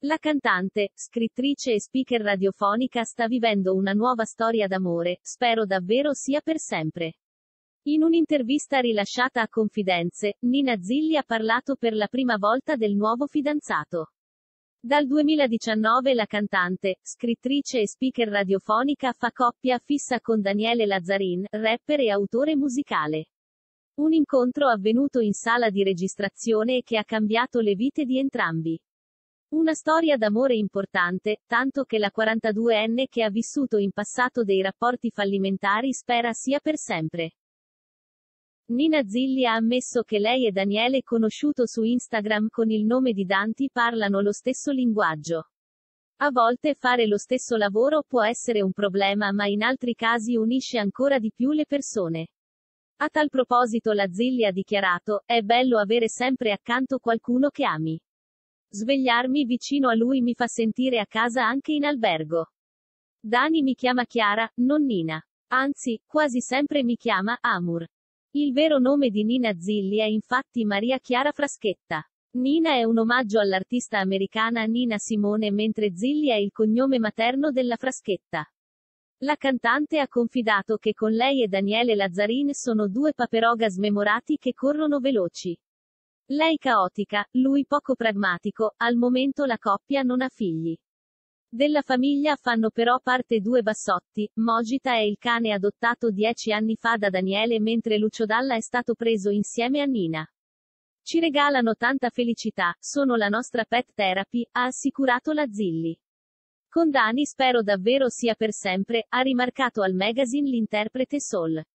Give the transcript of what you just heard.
La cantante, scrittrice e speaker radiofonica sta vivendo una nuova storia d'amore, spero davvero sia per sempre. In un'intervista rilasciata a Confidenze, Nina Zilli ha parlato per la prima volta del nuovo fidanzato. Dal 2019 la cantante, scrittrice e speaker radiofonica fa coppia fissa con Daniele Lazzarin, rapper e autore musicale. Un incontro avvenuto in sala di registrazione e che ha cambiato le vite di entrambi. Una storia d'amore importante, tanto che la 42enne che ha vissuto in passato dei rapporti fallimentari spera sia per sempre. Nina Zilli ha ammesso che lei e Daniele, conosciuto su Instagram con il nome di Danti, parlano lo stesso linguaggio. A volte fare lo stesso lavoro può essere un problema, ma in altri casi unisce ancora di più le persone. A tal proposito la Zilli ha dichiarato: "È bello avere sempre accanto qualcuno che ami. Svegliarmi vicino a lui mi fa sentire a casa anche in albergo. Dani mi chiama Chiara, non Nina. Anzi, quasi sempre mi chiama Amur." Il vero nome di Nina Zilli è infatti Maria Chiara Fraschetta. Nina è un omaggio all'artista americana Nina Simone, mentre Zilli è il cognome materno della Fraschetta. La cantante ha confidato che con lei e Daniele Lazzarin sono due paperoga smemorati che corrono veloci. Lei caotica, lui poco pragmatico, al momento la coppia non ha figli. Della famiglia fanno però parte due bassotti, Mogita è il cane adottato 10 anni fa da Daniele, mentre Lucio Dalla è stato preso insieme a Nina. "Ci regalano tanta felicità, sono la nostra pet therapy", ha assicurato la Zilli. "Con Dani spero davvero sia per sempre", ha rimarcato al magazine l'interprete soul.